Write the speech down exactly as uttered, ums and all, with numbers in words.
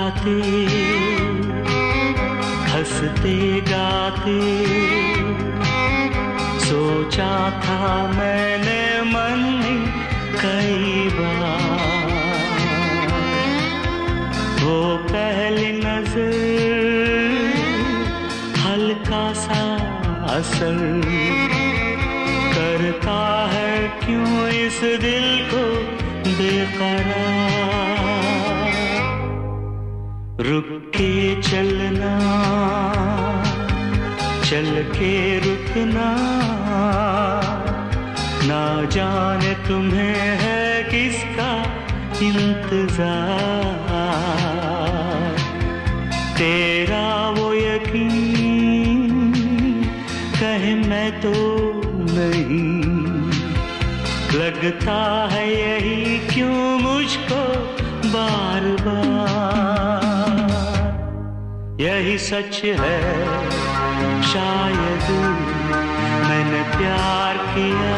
मुस्कुराते हंसते गाते सोचा था मैंने मन में कई बार, वो पहली नजर हल्का सा असर करता है क्यों इस दिल को बेकरार। रुक के चलना, चल के रुकना, ना जाने तुम्हें है किसका इंतजार। तेरा वो यकीन कहे मैं तो नहीं, लगता है यही क्यों मुझको बार बार। यही सच है शायद मैंने प्यार किया